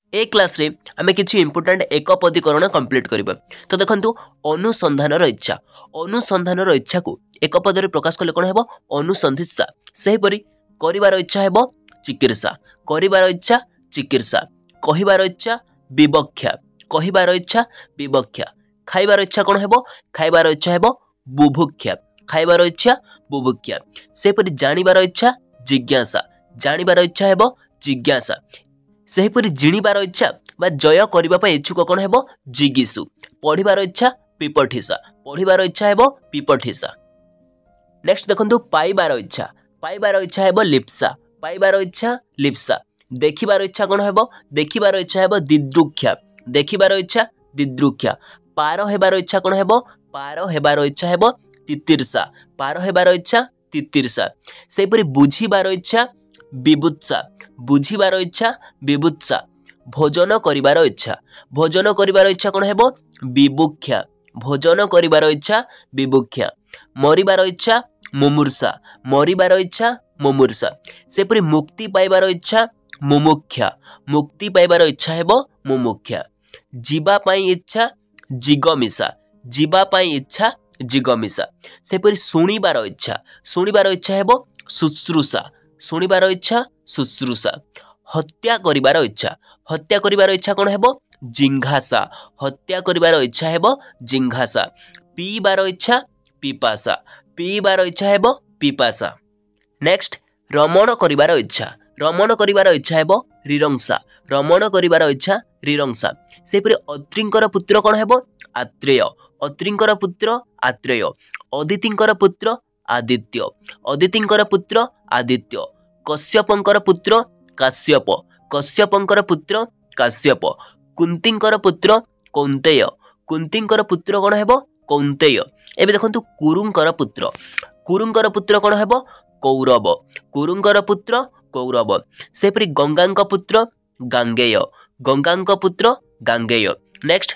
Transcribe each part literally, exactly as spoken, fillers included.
ए class रे आमे किछि इंपोर्टेंट एकपदीकरण कंप्लीट करबा। तो देखंतु अनुसंधानर इच्छा अनुसंधानर इच्छा को एक पदरे प्रकाश कले कोन हेबो अनुसंधित्सा। सेहि परि करिवार इच्छा हेबो चिकित्सा करिवार इच्छा चिकित्सा कहिवार इच्छा विवक्षा कहिवार इच्छा विवक्षा खाइबार इच्छा कोन हेबो खाइबार इच्छा हेबो बुभुक्षा खाइबार इच्छा बुभुक्षा। सेहि परि जानिबार इच्छा जिज्ञासा जानिबार इच्छा हेबो जिज्ञासा। सेहीपरि जिणिबार इच्छा बा जय करने इच्छुक कौन हेबो जिगीषु पढ़िबार इच्छा पिपठिसा पढ़िबार इच्छा हेबो पिपठिसा। नेक्स्ट देखंतु पाइबार इच्छा पाइबार इच्छा हेबो लिप्सा पाइबार इच्छा लिप्सा। देखिबार इच्छा कौन हेबो देखिबार इच्छा हेबो दिदृक्षा देखिबार इच्छा दिदृक्षा। पार हेबार इच्छा कौन हेबो पार हेबार इच्छा हेबो तितिर्षा पार हेबार इच्छा तितिर्षा। सेहीपरि बुझिबार इच्छा विबुत्सा बुझिबार इच्छा विबुत्सा। भोजन करिबार इच्छा भोजन करिबार इच्छा कोन हेबो विबुक्षा भोजन करिबार इच्छा विबुक्षा। मरिबार इच्छा मुमुर्षा मरिबार इच्छा मुमुर्षा। सेपरि मुक्ति पाइबार इच्छा मुमुक्षा मुक्ति पाइबार इच्छा हेबो मुमुक्षा। जीवा पाई इच्छा जिगमिषा जीवा पाई इच्छा जिगमिषा। सेपरि सुनिबार इच्छा सुनिबार इच्छा हेबो शुश्रूषा शुणिबार इच्छा शुश्रूषा। हत्या करिबार इच्छा हत्या करिबार इच्छा कोन हेबो जिंघासा हत्या करिबार इच्छा हेबो जिंघासा। पीबार इच्छा पिपासा पीबार इच्छा हेबो पिपासा। नेक्स्ट रमण करिबार इच्छा रमण करिबार इच्छा हेबो रिरंसा रमण करिबार इच्छा रिरंसा। सेपरि अत्रिंकर पुत्र कोन हेबो आत्रेय अत्रिंकर पुत्र आत्रेय। अदितिंकर पुत्र आदित्य अदितिंकर पुत्र आदित्य। कश्यपंकर पुत्र काश्यप कश्यपंकर पुत्र काश्यप। कुंतींकर पुत्र कौंतेय कुंतींकर पुत्र कोन हेबो कौंतेय। एबे देखंतु कुरुंकर पुत्र कुरुंकर पुत्र कोन हेबो कौरव कुरुंकर पुत्र कौरव। सेपरि गंगांक पुत्र गांगेय गंगांक पुत्र गांगेय। नेक्स्ट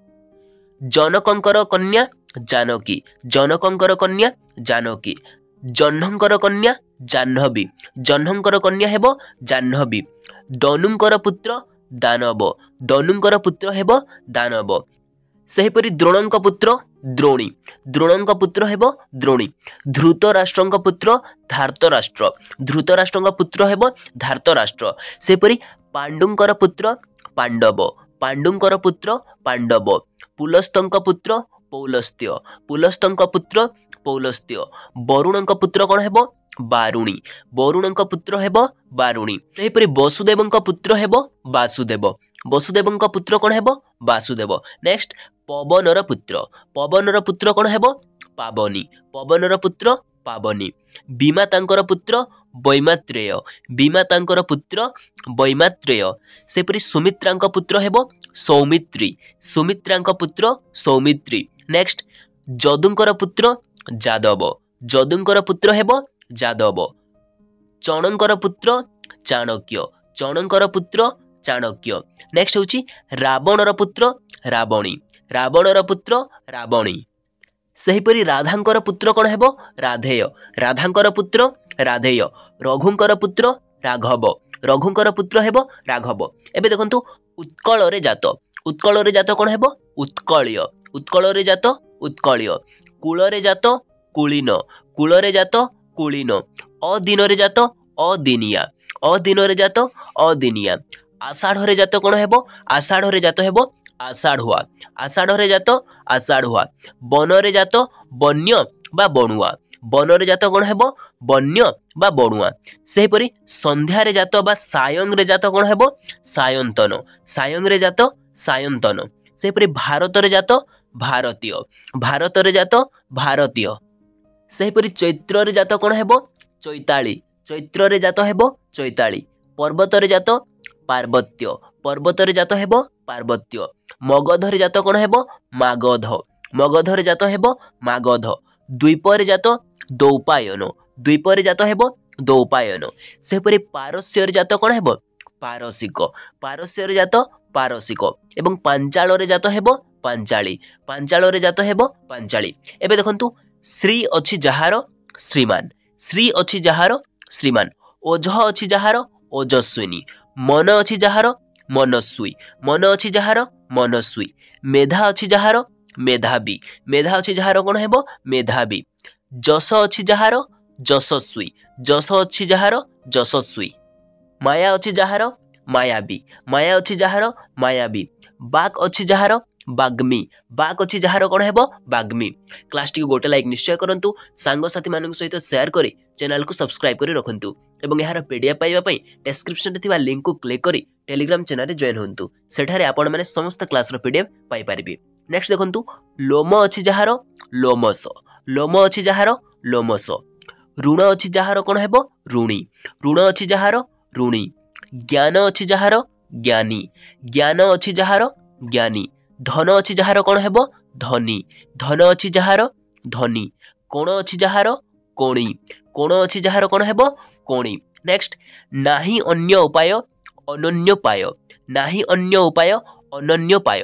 जनकंकर कन्या जानकी जनकंकर कन्या जानकी। जह्नंकर कन्या जाह्नवी जह्नंकर कन्या हेबो जाह्नवी। दनुंकर पुत्र दानव दनुंकर पुत्र हेबो दानव। सेहीपरि द्रोणंक पुत्र द्रोणी द्रोणंक पुत्र हेबो द्रोणी। धृतराष्ट्रंक पुत्र धार्तराष्ट्र धृतराष्ट्रंक पुत्र हेबो धार्तराष्ट्र। सेहीपरि पांडुंकर पुत्र पांडव पांडुंकर पुत्र पांडव। पुलस्तंक पुत्र पौलस्त्य पुलस्तंक पुत्र पौलस्त्य। वरुणंक पुत्र कोन हेबो बारुणी वरुणंक पुत्र हेबो बारुणी। सेहीपरि वसुदेवंक पुत्र हेबो वासुदेव वसुदेवंक पुत्र कोन हेबो वासुदेव। नेक्स्ट पवनर पुत्र पवनर पुत्र कोन हेबो पावनी पवनर पुत्र पावनी। विमातांकर पुत्र वैमात्रेय विमातांकर पुत्र वैमात्रेय। सेपरि सुमित्रांक पुत्र हेबो सौमित्री सुमित्रांक पुत्र सौमित्री। नेक्स्ट जदुंकर पुत्र जादव जदुंकर पुत्र हेबो जादव। चणंकर पुत्र चाणक्य चणंकर पुत्र चाणक्य। नेक्स्ट होची रावणर पुत्र रावणी रावणर पुत्र रावणी। सेहीपरि राधांकर पुत्र कोन हेबो राधेय राधांकर पुत्र राधेय। रघुंकर पुत्र राघव रघुंकर पुत्र हेबो राघव। एबे देखंतु उत्कल रे जात उत्कल रे जात कोन हेबो उत्कळीय उत्कल रे जात उत्कळीय। कूल रे जात कुलीन कूल रे जात कुलीन। अदिन रे जात अदिनिया अदिन रे जात अदिनिया। आषाढ़ रे जात कोन हेबो आषाढ़ रे जात हेबो आषाढ़ुआ आषाढ़ रे जात आषाढ़ुआ। वन रे जात वन्य बा बणुआ वन रे जात कोन हेबो वन्य बा बणुआ। सेहीपरि संध्या रे जात बा सायं रे जात कोन हेबो सायंतन सायं रे जात सायंतन। सेहीपरि भारत रे जात भारतीय भारत रे जात भारतीय। सेहीपरि चैत्र रे जात कोन हेबो चैताली चैत्र रे जात हेबो चैताली। पर्वत रे जात पार्वत्य पर्वत रे जात हेबो पार्वत्य। मगध रे जात कोन हेबो मागध मगध रे जात हेबो मागध। द्वीप रे जात दौपायन द्वीप रे जात हेबो दौपायन। सेहीपरि पारस्य रे जात कोन हेबो पारसिक पारस्य रे जात पारसिक। एवं पांचाल रे जात हेबो पांचाली पांचाल रे जात हेबो पांचाली। एबे देखंतु श्री अछि जहार श्रीमान श्री अछि जहार श्रीमान। ओझ अछि जहार ओजस्विनी मन अछि जहार मनस्वी मन अच्छी जार मनस्वी मेधा अच्छी जार मेधावी मेधा अच्छी जार कौन है मेधावी जस अच्छी जार जशस्वी जस अच्छी जार जशस्वी माया अच्छी जार मायावी माया अच्छी जार मायावी बाक अच्छी जार बाग्मी बाक अच्छी जार कौन है बाग्मी क्लास टी गोटे लाइक निश्चय करंतु सांगसाथी मान सहित शेयर करी चैनल को सब्सक्राइब करी रखंतु एवं यार पीडीएफ पाइबा पई डिस्क्रिप्शन रे थिबा लिंक को क्लिक करी टेलीग्राम चैनल रे जॉइन होंतु सेठारे आपण माने समस्त क्लास रो पीडीएफ पाई परिबे। नेक्स्ट देखंतु लोम अच्छी जार लोमस लोम अच्छी जार लोमस ऋण अच्छी जार कौन है ऋणी ऋण अच्छी जार ऋणी ज्ञान अच्छी जार ज्ञानी ज्ञान अच्छी जार ज्ञानी धन अच्छी जार कौन है धनी धन अच्छी जार धनी कोण अच्छी जार कोणी कोण अच्छी जार कौन है कोणी। नेक्स्ट नाही अन्य उपाय अनन्योपाय नाही अन्य उपाय अनन्योपाय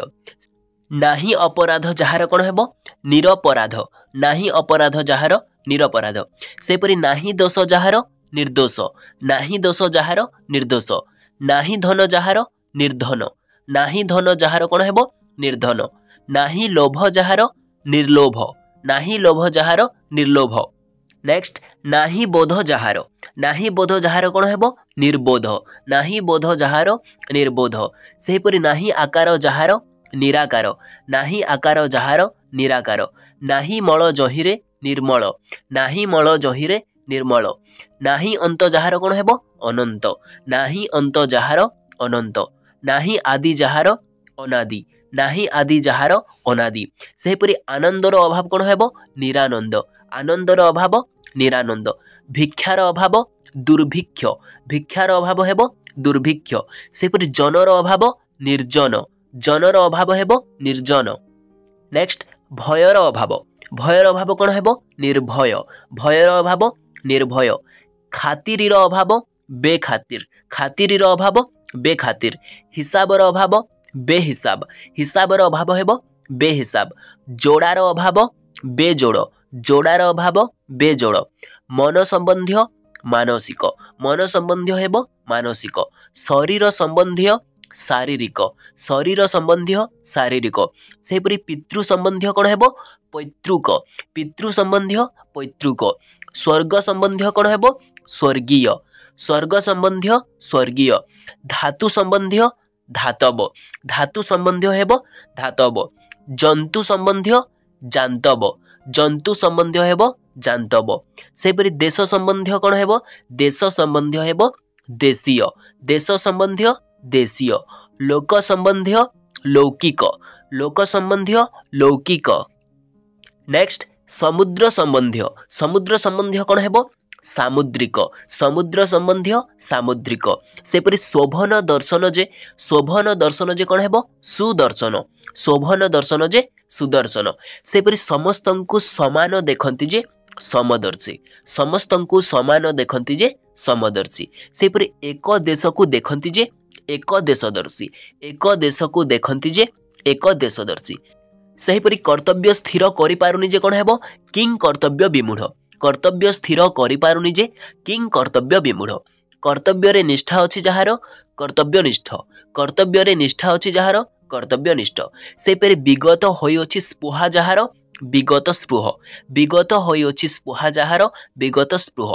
नाही अपराध जार कौन है निरपराध नाही अपराध जार निरपराध सेपरी नाही दोष जार निर्दोष नाही दोष जार निर्दोष नाही धन जार निर्धन नाही धन जार कौन है निर्धन नाही लोभ जार निर्लोभ नाही लोभ जार निर्लोभ। नेक्स्ट नाही बोध जार नाही बोध जार कौन है निर्बोध नाही बोध जार निर्बोध सेपरी नाही आकार जार निराकार नाही आकार जार निराकार नाही मल जहिरे निर्मल नाही मल जहिरे निर्मल नाही अंत जार कौन है अनंत नाही अंत जार अनंत नाही आदि जार अनादि नाही आदि जार अनादि सेपरी आनंदर अभाव कौन है निरानंद आनंदर अभाव निरानंद भिक्षार अभाव दुर्भिक्ष भिक्षार अभाव है दुर्भिक्ष सेपरी जनर अभाव निर्जन जनर अभाव है निर्जन। नेक्स्ट भयर अभाव भयर अभाव कौन है निर्भय भयर अभाव निर्भय खातिरीर अभाव बेखातिर खातिरीर अभाव बेखातिर हिसाबर अभाव बेहिसाब हिसाबर अभाव है बेहिसाब जोड़ार अभाव बेजोड़ जोड़ार अभाव बेजोड़ मन संबंधी मानसिक मन संबंधी है मानसिक शरीर संबंधी शारीरिक शरीर संबंधी शारीरिक सेपरी पितृ संबंधी कौन है पैतृक पितृ संबंधी पैतृक स्वर्ग संबंधी कौन है स्वर्गीय स्वर्ग संबंधी स्वर्गीय धातु संबंधी धातव धातु संबंधी है धातव जंतु संबंधी जानतव जंतु संबंधी है जानतव सेपरी देश संबंधी कौन है देश संबंधी है देशीय देश संबंधी देशीय लोक संबंधी लौकिक लोक संबंधी लौकिक। नेक्स्ट समुद्र संबंधी समुद्र संबंधी कौन है सामुद्रिक समुद्र संबंधी सामुद्रिक सेपरी शोभन दर्शन जे शोभन दर्शन जे कौन है सुदर्शन शोभन दर्शन जे सुदर्शन सेपरी समस्तंकु समान देखंती जे समदर्शी समस्तंकु समान देखंती जे समदर्शी सेपरी एक देश को देखंती जे एक देशदर्शी एक देश को देखंती जे एक देशदर्शी सेहीपरि कर्तव्य स्थिर करि पारुनी जे कोन हेबो किंग कर्तव्य विमूढ़ कर्तव्य स्थिर करि पारुनी जे किंग कर्तव्य विमूढ़ कर्तव्य रे निष्ठा अछि जहार कर्तव्य निष्ठ कर्तव्य रे निष्ठा अछि जहार कर्तव्य निष्ठ सेहीपरि विगत होई अछि स्पृहा जहार विगत स्पृह विगत होई अछि स्पृहा जहार विगत स्पृह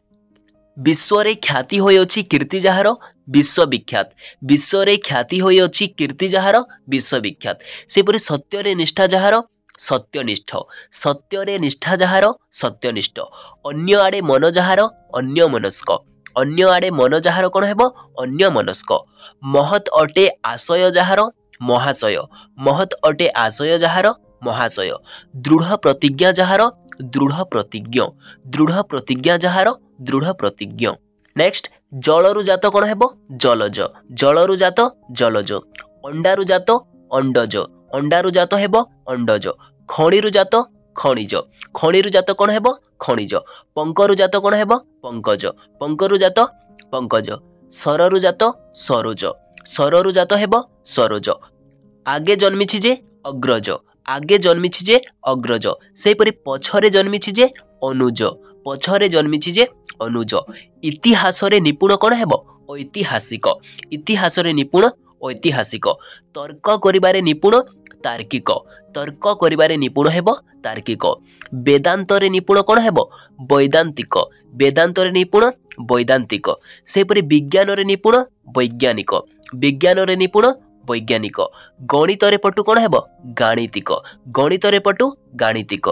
विश्व रे ख्याति होई अछि कीर्ति जहार विश्व विख्यात विश्व रे ख्याति होई अछि कीर्ति जहार विश्व विख्यात सेपरि सत्य रे निष्ठा जहार सत्यनिष्ठ सत्य रे निष्ठा जहार सत्यनिष्ठ अन्य आड़े मन जहार अन्य मनस्क अन्य आड़े मन जहार कोन हेबो अन्य मनस्क महत अटे आशय जहार महाशय महत अटे आशय जहार महाशय दृढ़ प्रतिज्ञा जहार दृढ़ प्रतिज्ञ दृढ़ प्रतिज्ञा जहार दृढ़ प्रतिज्ञ। नेक्स्ट जलरु जात कोन हेबो जलज जलरु जात जलज अंडारु जात अंडज अंडारु जात हेबो अंडज खणिरु जात खनिज खणिरु जात कोन हेबो खनिज पंकरु जात कोन हेबो पंकज पंकरु जात पंकज सररु जात सरोज सररु जात हेबो सरोज आगे जन्मिछि जे अग्रज आगे जन्मिछि जे अग्रज सेपरि पछरे जन्मिछि जे अनुज पछरे जन्मिछि जे अनुज इतिहास रे निपुण कोन हेबो ऐतिहासिक इतिहास रे निपुण ऐतिहासिक तर्क करिबारे निपुण तार्किक तर्क करिबारे निपुण हेबो तार्किक वेदांत रे निपुण कोन हेबो वैदांतिक वेदांत रे निपुण वैदांतिक सेपरि विज्ञान रे निपुण वैज्ञानिक विज्ञान रे निपुण वैज्ञानिक गणित रे पटु कोन हेबो गाणितिक गणित रे पटु गाणितिक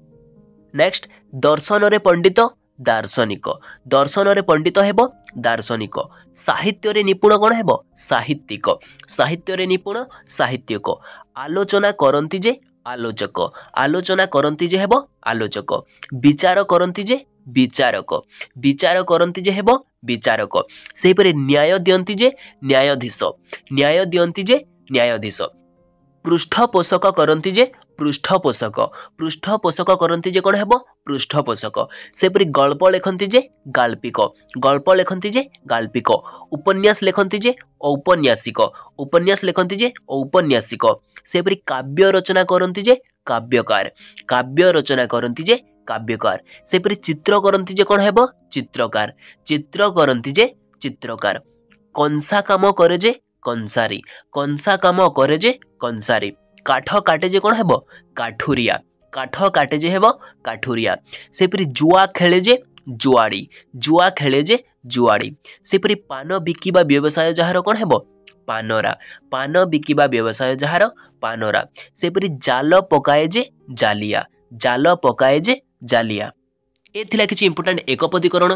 नेक्स्ट दर्शन रे पंडित दार्शनिक दर्शन रे पंडित हेबो दार्शनिक साहित्य रे निपुण कोन हेबो साहित्यिक साहित्य रे निपुण साहित्यिक आलोचना करंती जे आलोचक आलोचना करंती जे हेबो आलोचक विचार करंती जे विचारक विचार करंती जे हेबो विचारक सेहि परे न्याय दियंती जे न्यायाधीश न्याय दियंती जे न्यायाधीश पृष्ठपोषक करंती जे पृष्ठपोषक पृष्ठपोषक करंती जे कोन हेबो पृष्ठपोषक सेपरि गल्प लेखंती जे गाल्पिक गल्प लेखंती जे गाल्पिक उपन्यास लेखंती जे औपन्यासिक उपन्यास लेखंती जे औपन्यासिक सेपरि काव्य रचना करंती जे काव्यकार काव्य रचना करंती जे काव्यकार सेपरि चित्र करंती जे कोन हेबो चित्रकार चित्र करंती जे चित्रकार कंसा काम करे जे कंसारी कंसा काम करे जे कंसारी काठ काटे जे कोन हेबो काठुरिया काठ काटे जे हेबो काठुरिया सेपरि जुआ खेले जे जुआड़ी जुआ खेले जे जुआड़ी सेपरि पान बिकिबा व्यवसाय जहार कोन हेबो पानरा पान बिकिबा व्यवसाय जहार पानरा सेपरि जाल पकाए जे जालिया जाल पकाए जे जालिया एथिला किछि इंपोर्टेंट एकपदीकरण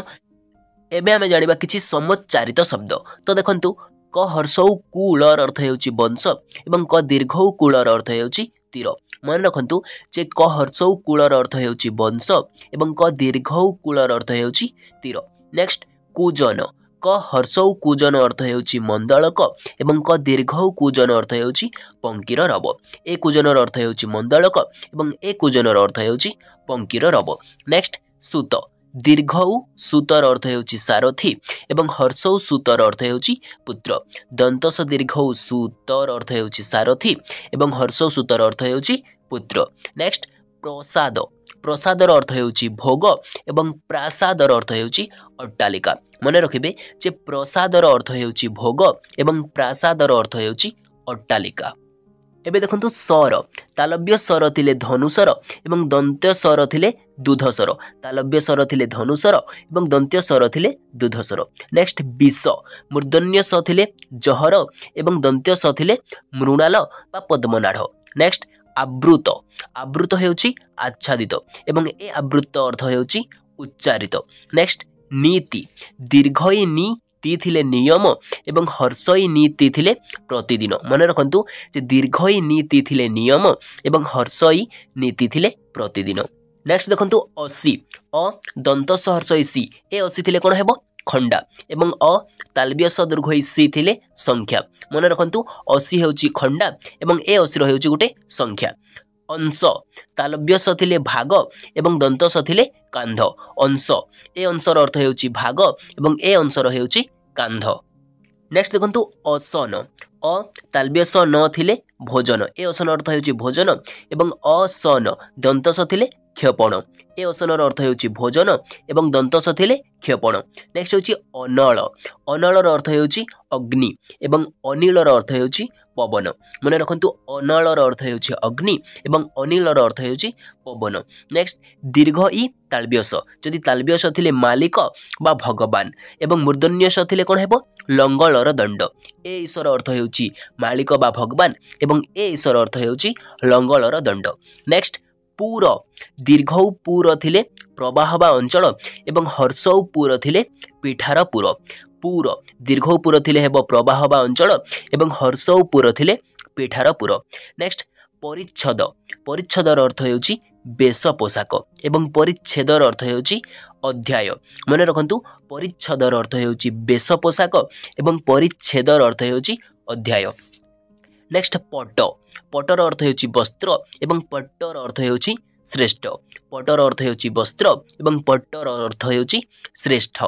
एबे आमे जानिबा किछि समुच्चारित शब्द तो देखंतु क हर्षौ कूलर अर्थ हेउची वंश एवं क दीर्घौ कूलर अर्थ हेउची तीर मन रखंतु जे क हर्षौ कूलर अर्थ हेउची वंश एवं क दीर्घौ कूलर अर्थ हेउची तीर नेक्स्ट कूजन क हर्षौ कूजन अर्थ हेउची मंदळक एवं क दीर्घौ कूजन अर्थ हेउची पंकीर रब ए कूजनर अर्थ हेउची मंदळक एवं ए कूजनर अर्थ हेउची पंकीर रब नेक्स्ट सूत दीर्घौ सूतर अर्थ हेउची सारथी एवं हर्षौ सूतर अर्थ हेउची पुत्र दंतस दीर्घौ सूतर अर्थ हेउची सारथी एवं हर्षौ सूतर अर्थ हेउची पुत्र नेक्स्ट प्रसाद प्रसादर अर्थ हेउची भोग एवं प्रासादर अर्थ हेउची अट्टालिका मने रखिबे जे प्रसादर अर्थ हेउची भोग एवं प्रासादर अर्थ हेउची अट्टालिका एबे देखंतु सर तालव्य सर थिले धनुसर एवं दंत्य सर थिले दुधसर तालव्य सर थिले धनुसर एवं दंत्य सर थिले दुधसर नेक्स्ट विष मूर्धन्य स थिले जहर एवं दंत्य स थिले मृणाल बा पद्मनाढ़ नेक्स्ट आवृत आवृत हेउची आच्छादित एवं ए आवृत अर्थ हेउची उच्चारित नेक्स्ट नीति दीर्घई नी ती थिले नियम एवं हर्षई नीति थिले प्रतिदिन मन रखंतु जे दीर्घई नीति थिले नियम एवं हर्षई नीति थिले प्रतिदिन नेक्स्ट देखंतु असी अ दंत हर्षई सी ए असी थिले कोन हेबो खंडा एवं अ तालव्य स दीर्घई सी थिले संख्या मन रखंतु असी हेउची खंडा एवं ए असी हेउची गुटे संख्या अंश तालव्य स थिले भाग एवं दंत स थिले कांध अंश ए अंशर अर्थ हेउची भाग एवं ए अंशर हेउची कांध नेक्स्ट देखंतु असन अ तालव्य स न थिले भोजन ए असन अर्थ हेउची भोजन एवं असन दंत स थिले क्षपण ए असनर अर्थ हेउची भोजन एवं दंत स थिले क्षपण नेक्स्ट हेउची अनल अनलर अर्थ हेउची अग्नि एवं अनिलर अर्थ हेउची पवन मन रखंतु अनलर अर्थ हेउची अग्नि एवं अनिलर अर्थ हेउची पवन नेक्स्ट दीर्घ ई तालव्यस जदि तालव्यस थिले मालिक बा भगवान एवं मूर्धन्य स थिले कोन हेबो लंगलर दंड ए ईश्वर अर्थ हेउची मालिक बा भगवान एवं ए ईश्वर अर्थ हेउची लंगलर दंड नेक्स्ट पूर दीर्घौ पूर थिले प्रवाह बा अंचल एवं हर्षौ पूर थिले पीठार पूर पूर दीर्घौ पूर थिले हेबो प्रवाह बा अंचल एवं हर्षौ पूर थिले पीठार पूर नेक्स्ट परिच्छद परिच्छदर अर्थ हेउची बेश पोशाक एवं परिच्छेदर अर्थ हेउची अध्याय मन रखंतु परिच्छदर अर्थ हेउची बेश पोशाक एवं परिच्छेदर अर्थ हेउची अध्याय नेक्स्ट पट पटर अर्थ हेउची वस्त्र एवं पट्टर अर्थ हेउची श्रेष्ठ पटर अर्थ हेउची वस्त्र एवं पट्टर अर्थ हेउची श्रेष्ठ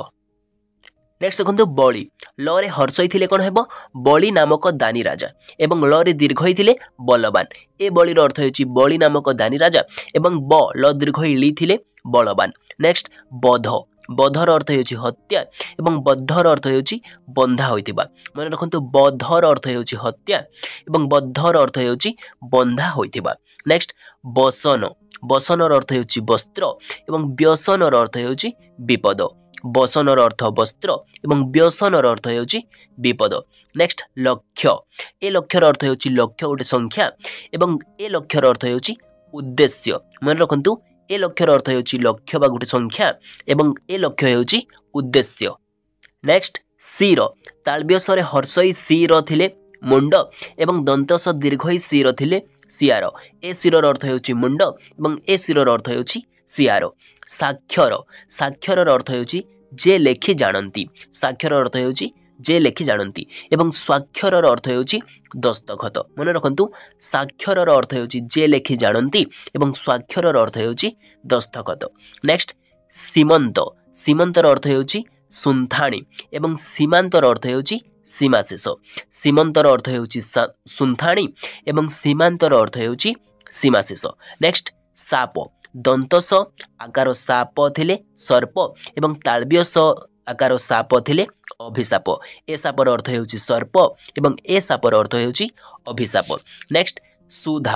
नेक्स्ट देखंतु बळी ल रे हर्षई थिले कोन हेबो बळी नामक दानी राजा एवं ल रे दीर्घई थिले बलवान ए बळीर अर्थ हेउची बळी नामक दानी राजा एवं ब ल दीर्घई ली थिले बलवान नेक्स्ट बध बधर अर्थ होउछि हत्या एवं बद्धर अर्थ होउछि बंधा होइतिबा मन रखंतु बधर अर्थ होउछि हत्या एवं बद्धर अर्थ होउछि बंधा होइतिबा नेक्स्ट बसन बसनर अर्थ होउछि वस्त्र एवं व्यसनर अर्थ होउछि विपद बसनर अर्थ वस्त्र एवं व्यसनर अर्थ होउछि विपद नेक्स्ट लक्ष्य ए लक्ष्यर अर्थ होउछि लक्ष्य गोटे संख्या एवं ए लक्ष्यर अर्थ होउछि उद्देश्य मन रखंतु ए लक्ष्यर अर्थ होउछि लक्ष्य बा गोटे संख्या एवं ए लक्ष्य होउछि उद्देश्य नेक्स्ट सिर तालब्यसरे हर्षई सिर थिले मुंड एवं दंतस दीर्घई सिर थिले सियार ए सिरर अर्थ होउछि मुंड एवं ए सिरर अर्थ होउछि सियार साक्षर साक्षरर अर्थ होउछि जे लेखि जानती साक्षर अर्थ होउछि जे लेखि जानती एवं स्वाक्षरर अर्थ होउछि दस्तखत मन रखंतु साक्षरर अर्थ होउछि जे लेखि जानती एवं स्वाक्षरर अर्थ होउछि दस्तखत नेक्स्ट सीमंत सीमंतर अर्थ होउछि सुंथाणी एवं सीमांतर अर्थ होउछि सीमा शेष सीमंतर अर्थ होउछि सुंथाणी एवं सीमांतर अर्थ होउछि सीमा शेष नेक्स्ट साप दंतस आकार साप थिले सर्प एवं तालब्य स आकार साप थिले अभिशाप ए सापर अर्थ होउछि सर्प एवं ए सापर अर्थ होउछि अभिशाप नेक्स्ट सुधा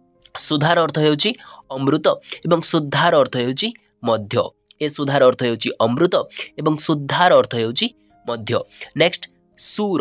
सुधार अर्थ होउछि अमृत एवं शुद्धार अर्थ होउछि मध्य ए सुधार अर्थ होउछि अमृत एवं शुद्धार अर्थ होउछि मध्य नेक्स्ट सूर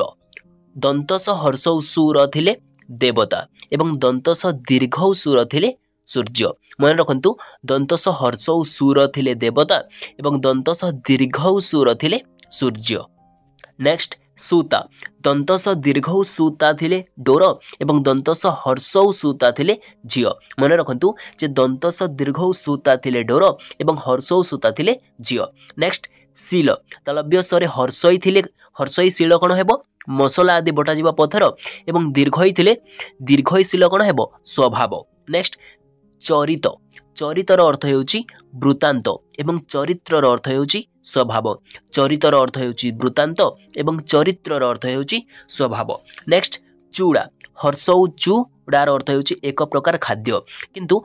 दंतस हर्षौ सूर थिले देवता एवं दंतस दीर्घौ सूर थिले सूर्य मन रखंतु दंतस हर्षौ सूर थिले देवता एवं दंतस दीर्घौ सूर थिले सूर्य नेक्स्ट सूता दंतस दीर्घौ सूता थिले डोर एवं दंतस हर्षौ सूता थिले झियो मन रखंतु जे दंतस दीर्घौ सूता थिले डोर एवं हर्षौ सूता थिले झियो नेक्स्ट सील तालब्यसरे हर्षई थिले हर्षई सील कोन हेबो मसला आदि बटा जिबा पत्थर एवं दीर्घई थिले दीर्घई सील कोन हेबो स्वभाव नेक्स्ट चरित चरितर अर्थ होउछि वृत्तांत एवं चरित्रर अर्थ होउछि स्वभाव चरितर अर्थ होउछि वृत्तांत एवं चरित्रर अर्थ होउछि स्वभाव नेक्स्ट चूड़ा हर्षौ चूड़ार अर्थ होउछि एक प्रकार खाद्य किंतु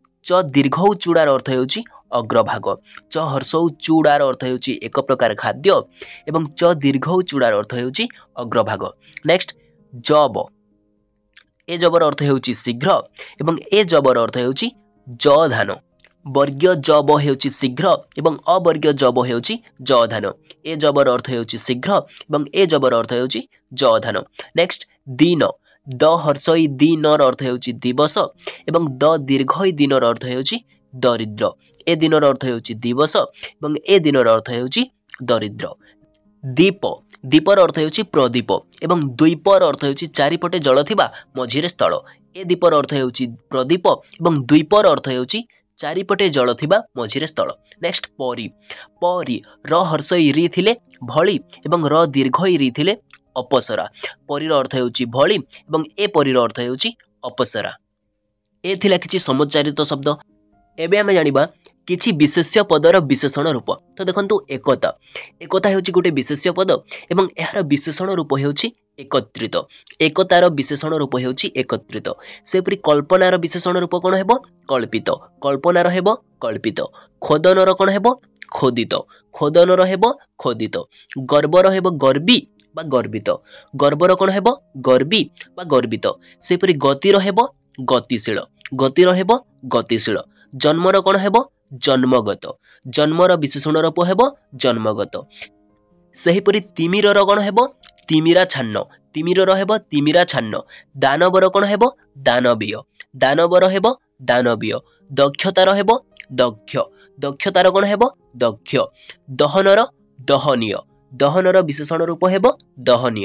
च दीर्घौ चूड़ार अर्थ होउछि अग्रभाग च हर्षौ चूड़ार अर्थ होउछि एक प्रकार खाद्य एवं च दीर्घौ चूड़ार अर्थ होउछि अग्रभाग नेक्स्ट जब ए जबर अर्थ होउछि शीघ्र एवं ए जबर अर्थ होउछि ज धान वर्गीय जब होउछि शीघ्र एवं अवर्गीय जब होउछि ज धान ए जबर अर्थ होउछि शीघ्र एवं ए जबर अर्थ होउछि ज धान नेक्स्ट दिन द हर्षई दिनर अर्थ होउछि दिवस एवं द दीर्घई दिनर अर्थ होउछि दरिद्र ए दिनर अर्थ होउछि दिवस एवं ए दिनर अर्थ होउछि दरिद्र दीप दीपर अर्थ होउछि प्रदीप एवं द्वीपर अर्थ होउछि चारिपटे जल थिबा मझिरे स्थल ए दीपर अर्थ होउछि प्रदीप एवं द्वीपर अर्थ होउछि चारिपटे जल थिबा मझिरे स्थल नेक्स्ट परी परी र हर्षई रि थिले भଳି एवं र दीर्घई रि थिले अपसरा परीर अर्थ होउछि भଳି एवं ए परीर अर्थ होउछि अपसरा ए थिला किछि समुच्चारित शब्द एबे आमे जानिबा किछि विशेष्य पदर विशेषण रूप तो देखंतु एकता एकता हेउछि गोटे विशेष्य पद एवं एहार विशेषण रूप हेउछि एकत्रित एकतार विशेषण रूप हेउछि एकत्रित सेपरि कल्पनार विशेषण रूप कोन हेबो कल्पित कल्पनार हेबो कल्पित खोदनर कोन हेबो खोदित खोदनर हेबो खोदित गर्वर हेबो गर्वी बा गर्वित गर्वर कोन हेबो गर्वी बा गर्वित सेपरि गतिर हेबो गतिशील गतिर हेबो गतिशील जन्मर कोन हेबो जन्मगत जन्मर विशेषण रूप हेबो जन्मगत सेहिपरि तिमिरर कोन हेबो तिमिरा छान्न तिमिरर हेबो तिमिरा छान्न दानवर कोन हेबो दानवीय दानवर हेबो दानवीय दक्षतार हेबो दक्ष दक्षतार कोन हेबो दक्ष दहनर दहनीय दहनर विशेषण रूप हेबो दहनीय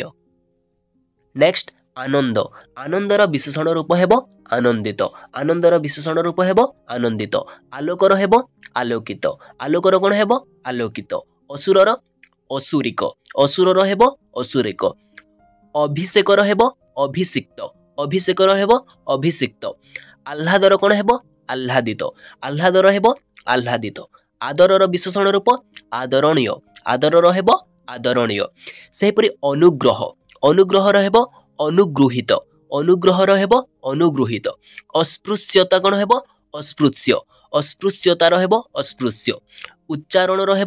नेक्स्ट आनंद आनंदर विशेषण रूप हेबो आनंदित आनंदर विशेषण रूप हेबो आनंदित आलोकर हेबो आलोकित आलोकर कोन हेबो आलोकित असुरर असुरिक असुरर हेबो असुरिक अभिषेकर हेबो अभिषिक्त अभिषेकर हेबो अभिषिक्त आह्लादर कोन हेबो आह्लादित आह्लादर हेबो आह्लादित आदरर विशेषण रूप आदरणीय आदरर हेबो आदरणीय सेहिपरि अनुग्रह अनुग्रहर हेबो अनुगृहीत अनुग्रहर हेबो अनुगृहीत अस्पृश्यता कोन हेबो अस्पृश्य अस्पृश्यतार हेबो अस्पृश्य उच्चारणर हेबो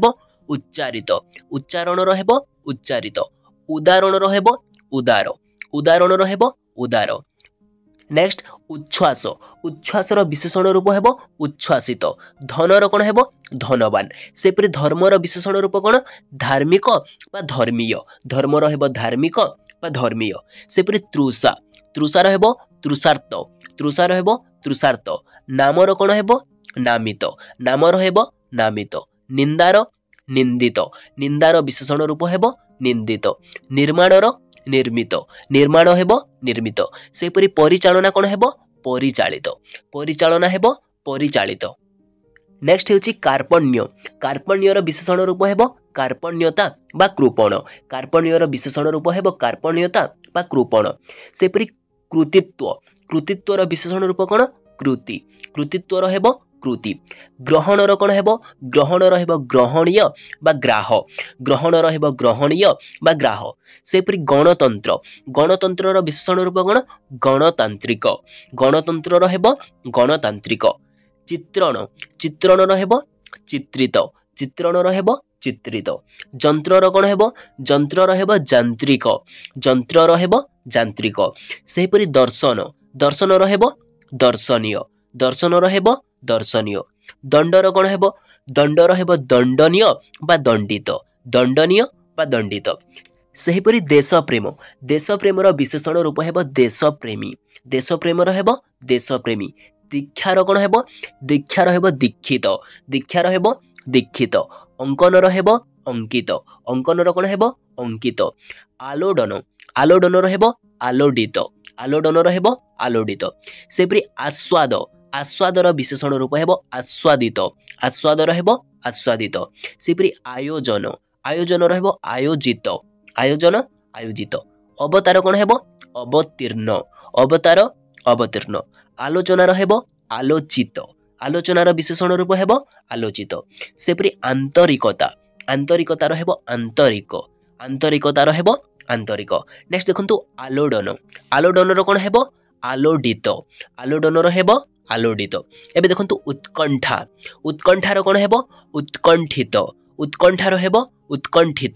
उच्चारित उच्चारण रहब उच्चारित उदाहरण रहब उदार उदाहरण रहब उदार नेक्स्ट उच्छ्वास उच्छ्वासर विशेषण रूप हेब उच्छ्वासित धनर कौन हेब धनवान सेपरि धर्मर विशेषण रूप कौन धार्मिक बा धर्मीय धर्मर हेब धार्मिक बा धर्मीय सेपरि तृषा तृषार हेब तृषार्थ तृषार हेब तृषार्थ नामर कौन हेब नामित नामर हेब नामित निंदार निंदित निंदार विशेषण रूप हेब निंदित निर्माणर निर्मित निर्माण हेब निर्मित सेपरि परिचालना कौन हेब परिचालित परिचालना हेब परिचालित नेक्स्ट हेउची कार्पण्य कार्पण्यर विशेषण रूप हेब कार्पण्यता बा कृपण कार्पण्यर विशेषण रूप हेब कार्पण्यता बा कृपण सेपरि कृतित्व कृतित्वर विशेषण रूप कौन कृति कृतित्वर हेब कृति ग्रहणर कौन हेब ग्रहणर हेब ग्रहणीय बा ग्राह ग्रहणर हेब ग्रहणीय बा ग्राह सेपरि गणतंत्र गणतंत्रर विशेषण रूप कौन गणतांत्रिक गणतंत्रर हेब गणतांत्रिक चित्रण चित्रणर हेब चित्रित चित्रणर हेब चित्रित जंत्रर कौन हेब जंत्रर हेब यांत्रिक जंत्रर हेब यांत्रिक सेपरि दर्शन दर्शनर हेब दर्शनीय दर्शनर हेब दर्शनीय दंडर कौन हेब दंडर हेब दंडनीय बा दंडित दंडनीय बा दंडित सेहिपरि देश प्रेम देश प्रेमर विशेषण रूप हेब देशप्रेमी देश प्रेमर हेब देशप्रेमी दीक्षार कौन हेब दीक्षार हेब दीक्षित दीक्षार हेब दीक्षित अंकनर हेब अंकित अंकनर कौन हेब अंकित आलोडन आलोडनर हेब आलोडित आलोडनर हेब आलोडित सेपरि आस्वाद आस्वादर विशेषण रूप हेब आस्वादित आस्वादर हेब आस्वादित सेपरि आयोजन आयोजनर हेब आयोजित आयोजन आयोजित अवतार कौन हेब अवतीर्ण अवतार अवतीर्ण आलोचनार हेब आलोचित आलोचनार विशेषण रूप हेब आलोचित सेपरि आंतरिकता आंतरिकतार हेब आंतरिक आंतरिकतार हेब आंतरिक नेक्स्ट देखंतु आलोडन आलोडनर कौन हेब आलोडित आलोडनर हेब आलोडित एबे देखंतु उत्कंठा उत्कंठार कौन हेब उत्कंठित उत्कंठार हेब उत्कंठित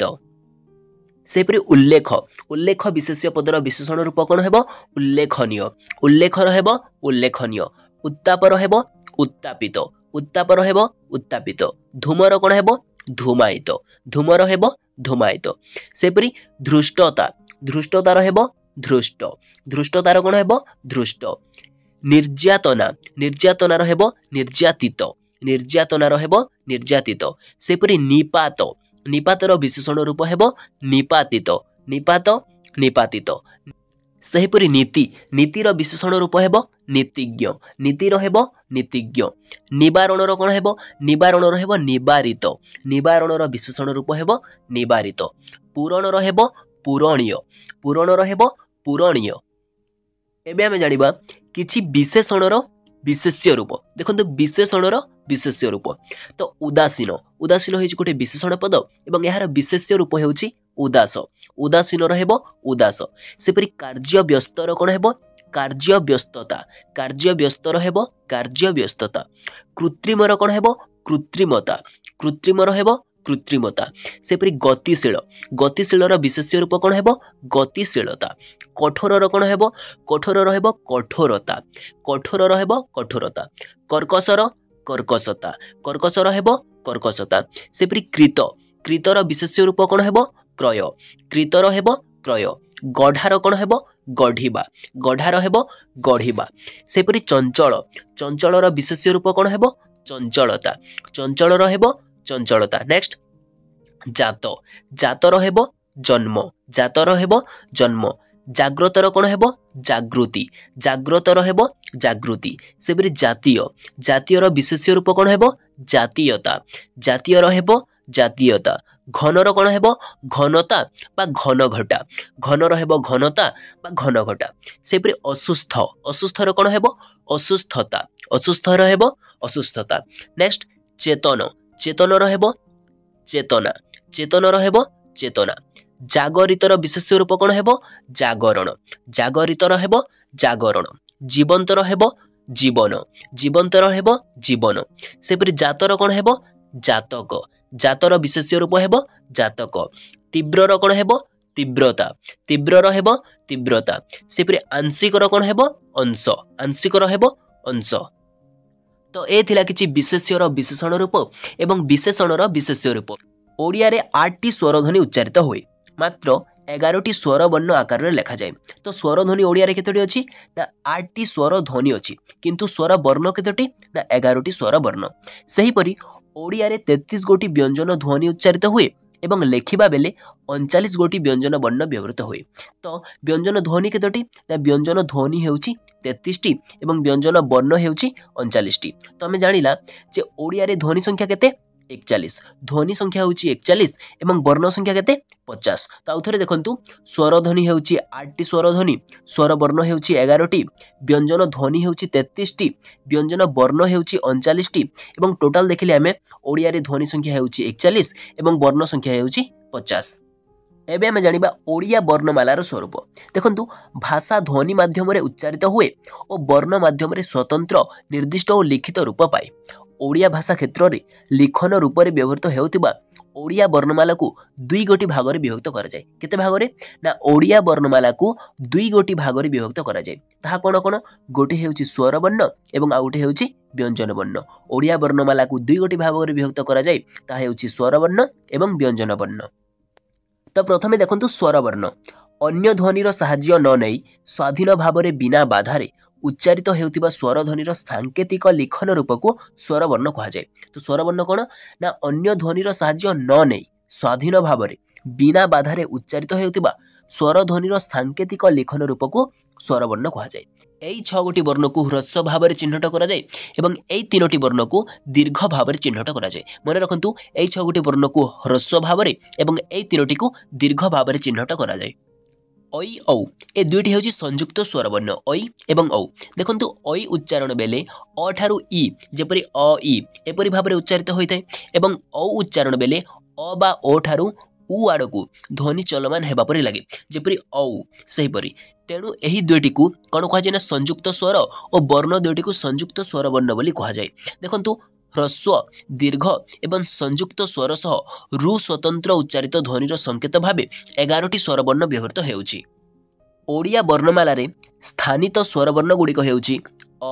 सेपरि उल्लेख उल्लेख विशेष्य पदर विशेषण रूप कौन हेब उल्लेखनीय उल्लेखर हेब उल्लेखनीय उत्तापर हेब उत्तापित उत्तापर हेब उत्तापित धूमर कौन हेब धूमायित धूमर हेब धूमायित सेपरि धृष्टता धृष्टतार हेब धृष्ट धृष्टतार कौन हेब धृष्ट निर्यातना निर्यातनार हेब निर्यातित निर्यातनार हेब निर्यातित सेपरि निपात निपातर विशेषण रूप हेब निपातित निपात निपातित सेहिपरि नीति नीतिर विशेषण रूप हेब नीतिज्ञ नीतिर हेब नीतिज्ञ निवारणर कौन हेब निवारणर हेब निवारित निवारणर विशेषण रूप हेब निवारित पूरणर हेब पूरणीय पूरणर हेब पूरणीय एबे आमे जानिबा किछि विशेषणर विशेष्य रूप देखंतु विशेषणर विशेष्य रूप तो उदासीन उदासीन होइछि गोटे विशेषण पद एवं यार विशेष्य रूप हेउछि उदास उदासीनर हेब उदास सेपरि कार्य व्यस्तर कोन हेब कार्य व्यस्तता कार्य व्यस्तर हेब कार्य व्यस्तता कृत्रिमर कोन हेब कृत्रिमता कृत्रिमर हेब कृत्रिमता सेपरि गतिशील गतिशीलर विशेष्य रूप कोन हेब गतिशीलता कठोरर कोन हेब कठोरर हेब कठोरता कठोरर हेब कठोरता कर्कशर कर्कशता कर्कशर हेब कर्कशता सेपरि कृत कृतर विशेष्य रूप कोन हेब क्रय कृतर हेब क्रय गढ़ार कोन हेब गढ़िबा गढ़ार हेब गढ़िबा सेपरि चंचल चंचलर विशेष्य रूप कोन हेब चंचलता चंचलर हेब चंचलता नेक्स्ट जात जातर हेब जन्म जातर हेब जन्म जाग्रतर कोन हेब जागृति जाग्रतर हेब जागृति सेपरि जातीय जातीयर विशेष्य रूप कोन हेब जातीयता जातीयर हेब जातीयता घनर कोन हेब घनता बा घन घटा घनर हेब घनता बा घन घटा सेपरि असुस्थ असुस्थर कोन हेब असुस्थता असुस्थर हेब असुस्थता नेक्स्ट चेतन चेतनर हेब चेतना चेतनर हेब चेतना जागरितर विशेष्य रूप कोन हेब जागरण जागरितर हेब जागरण जीवंतर हेब जीवन जीवंतर हेब जीवन सेपरि जातर कोन हेब जातक जातर विशेष्य रूप हेब जातक तीव्रर कौन हेब तीव्रता तीव्रर हेब तीव्रता सेपरि आंशिकर कौन हेब अंश आंशिकर हेब अंश। तो ए थिला किछि विशेष्यर विशेषण रूप एवं विशेषणर विशेष्य रूप। ओडिया रे आठ टी स्वरध्वनि उच्चारित हुए मात्र एगार टी स्वर वर्ण आकार रे लेखा जाए। तो स्वरध्वनि ओडिया रे केतोटी अछि ना आठ टी स्वर ध्वनि अछि किंतु स्वर वर्ण केतोटी ना एगार टी स्वर वर्ण। सही परि ओडिया रे तैंतीस गोटी व्यंजन ध्वनि उच्चारित हुए एवं लेखिबा बेले उनचालीस गोटी व्यंजन वर्ण व्यवहृत हुए। तो व्यंजन ध्वनि केतोटी ना व्यंजन ध्वनि हेउची तैंतीस टी एवं व्यंजन वर्ण हेउची उनचालीस टी। तो हमें जानिला जे ओडिया रे ध्वनि संख्या केते इकचालीस ध्वनि संख्या होची इकचालीस एवं वर्ण संख्या केते पचास। तो आउ थरे देखंतु स्वर ध्वनि हेउची आठ टी स्वर ध्वनि स्वर वर्ण हेउची एगार टी व्यंजन ध्वनि हेउची तैंतीस टी व्यंजन वर्ण हेउची उनचालीस टी एवं टोटल देखिले हमें ओडिया रे ध्वनि संख्या हेउची इकचालीस एवं वर्ण संख्या हेउची पचास। एबे हमें जानिबा ओडिया वर्णमालार स्वरूप। देखंतु भाषा ध्वनि माध्यम रे उच्चारित हुए और वर्ण माध्यम रे स्वतंत्र निर्दिष्ट और लिखित रूप पाए। ओडिया भाषा क्षेत्र रे लिखन रूप रे व्यवहृत हेउतिबा ओडिया वर्णमाला को दुई गोटी भाग रे विभक्त करा जाय। केते भाग रे ना ओडिया वर्णमाला को दुई गोटी भाग रे विभक्त करा जाय। ताहा कोन कोन गोटी हेउची स्वर वर्ण एवं आउटे हेउची व्यंजन वर्ण। ओडिया वर्णमाला को दुई गोटी भाग रे विभक्त करा जाय ताहा हेउची स्वर वर्ण एवं व्यंजन वर्ण। तो प्रथमे देखंतु स्वर वर्ण अन्य ध्वनिर साहाय्य न नै स्वाधीन भाव रे बिना बाधारे उच्चारित हेउतिबा स्वर ध्वनिर सांकेतिक लिखन रूप को स्वर वर्ण कहा जाए। तो स्वर वर्ण कोन ना अन्य ध्वनिर साहाय्य न नै स्वाधीन भाव रे बिना बाधारे उच्चारित हेउतिबा स्वर ध्वनिर सांकेतिक लिखन रूप को स्वर वर्ण कहा जाए। एई छ गोटी वर्ण को ह्रस्व भाव रे चिह्नट करा जाए एवं एई तीनोटी वर्ण को दीर्घ भाव रे चिह्नट करा जाए। मन रखंतु एई छ गोटी वर्ण को ह्रस्व भाव रे एवं एई तीनोटी को दीर्घ भाव रे चिह्नट करा जाए। ऐ औ ए दुईटी हेउची संयुक्त स्वर वर्ण ऐ एवं औ। देखंतु ऐ उच्चारण बेले अ ठारू इ जेपरि अ इ एपरि भाव रे उच्चारित होइतै एवं औ उच्चारण बेले अ बा ओ ठारू उ आड़कू ध्वनि चलमान हेबा परि लागे जेपरि औ सही परि। तेणु एही दुईटी को कौन कहा जाए ना संयुक्त स्वर और वर्ण दुईटी को संयुक्त स्वर वर्ण बोली कहा जाए। देखंतु ह्रस्व दीर्घ एवं संयुक्त स्वर सह रु स्वतंत्र उच्चारित ध्वनिर संकेत भावे एगार टी स्वर वर्ण व्यवहृत हेउची। ओडिया वर्णमाला रे स्थानित स्वर वर्ण गुड़िक हेउची अ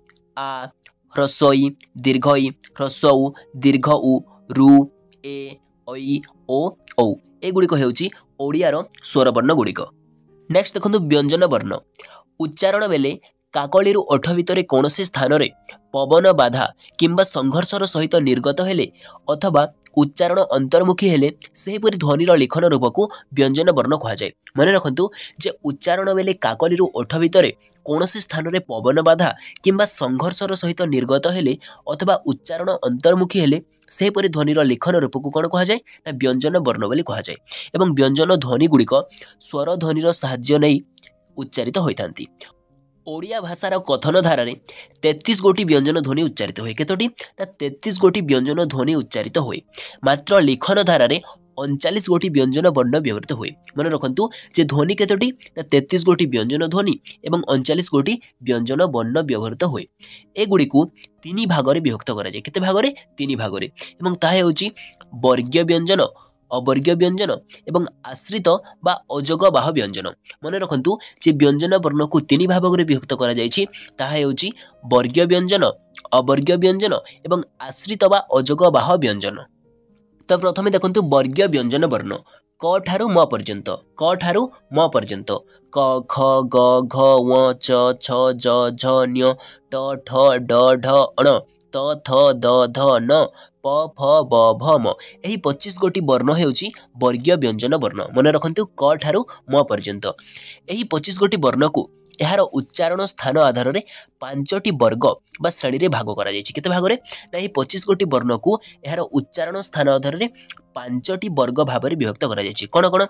आ ह्रस्व इ दीर्घ इ ह्रस्व उ दीर्घ उ रु ए ऐ ओ औ ए गुड़िक हेउची ओडियार स्वर वर्ण गुड़िक। नेक्स्ट देखंतु व्यंजन वर्ण उच्चारण बेले काकलिरु ओठ भितरे कौनसी स्थान रे पवन बाधा किंबा संघर्षर सहित निर्गत हेले अथवा उच्चारण अंतर्मुखी हेले सेहीपरि ध्वनिर लिखन रूप को व्यंजन वर्ण कहा जाए। मन रखंतु जे उच्चारण बेले काकलिरु ओठ भितरे कौनसी स्थान रे पवन बाधा किंबा संघर्षर सहित निर्गत हेले अथवा उच्चारण अंतर्मुखी हेले सेहीपरि ध्वनिर लिखन रूप को कौन कहा जाए ना व्यंजन वर्ण बोली कहा जाए। एवं व्यंजन ध्वनि गुड़िक स्वर ध्वनिर साहाय्य नै उच्चारित होइथांती। ओडिया भाषार कथन धारा रे तैंतीस गोटी व्यंजन ध्वनि उच्चारित हुए। केतोटी ना तैंतीस गोटी व्यंजन ध्वनि उच्चारित हुए मात्र लिखन धारा रे उनचालीस गोटी व्यंजन वर्ण व्यवहृत हुए। मन रखंतु जे ध्वनि केतोटी ना तैंतीस गोटी व्यंजन ध्वनि एवं उनचालीस गोटी व्यंजन वर्ण व्यवहृत हुए। ए गुडी को तीन भाग रे विभक्त करा जाय। केते भाग रे तीन भाग रे एवं ताहे होची वर्गीय व्यंजन अवर्गीय व्यंजन एवं आश्रित बा अजोग बाह व्यंजन। मन रखंतु जे व्यंजन वर्ण को तीन भाग रे विभक्त करा जायछि ताहा हेउची वर्गीय व्यंजन अवर्गीय व्यंजन एवं आश्रित बा अजोग बाह व्यंजन। तो प्रथमे देखंतु वर्गीय व्यंजन वर्ण क ठारू म पर्यंत क ठारू म पर्यंत क ख ग घ व च छ ज झ ञ ट ठ ड ढ अण त थ द ध न प फ ब भ म। एही पच्चीस गोटी वर्ण हेउची वर्गीय व्यंजन वर्ण। मन रखंतु क ठारू म पर्यंत एही पच्चीस गोटी वर्ण को एहार उच्चारण स्थान आधार रे पांचटी वर्ग बा श्रेणी रे भाग करा जायछि। केते भाग रे ना एही पच्चीस गोटी वर्ण को एहार उच्चारण स्थान आधार रे पांचटी वर्ग भाव रे विभक्त करा जायछि। कोन कोन